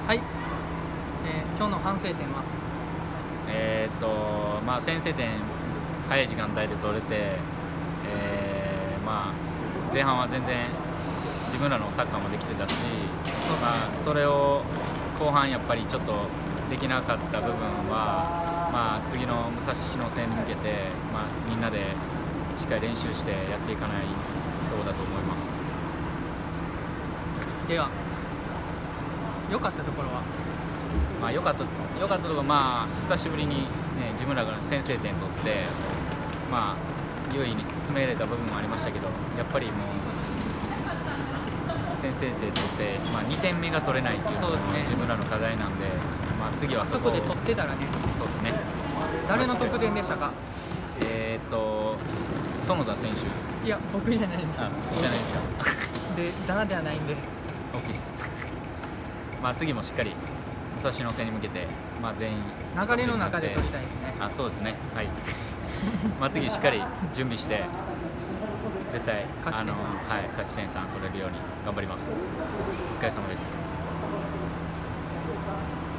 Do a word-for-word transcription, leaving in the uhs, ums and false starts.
はい、えー、今日の反省点はえーっとまあ先制点早い時間帯で取れて、えー、まあ前半は全然自分らのサッカーもできてたし、まあ、それを後半やっぱりちょっとできなかった部分は、まあ、次の武蔵野戦に向けて、まあ、みんなでしっかり練習してやっていかないとだと思います。 では良かったところは、 まあ、良かった良かったところは、まあ、久しぶりに、ね、自分らが先制点取って、まあ、優位に進められた部分もありましたけど、やっぱりもう先制点取って、まあ、にてんめが取れないっていうのが自分らの課題なんで、まあ、次はそこそこで取ってたらね。 そうですね。 誰の得点でしたか？ えーっと園田選手。 いや、僕じゃないです。 あ、じゃないですか。 で、だじゃないんで。 オーケース。まあ次もしっかり武蔵野戦に向けて、まあ、全員流れの中で取りたいですね。 あ、そうですね。はい。まあ次しっかり準備して絶対あの、はい、勝ち点さん取れるように頑張ります。お疲れ様です。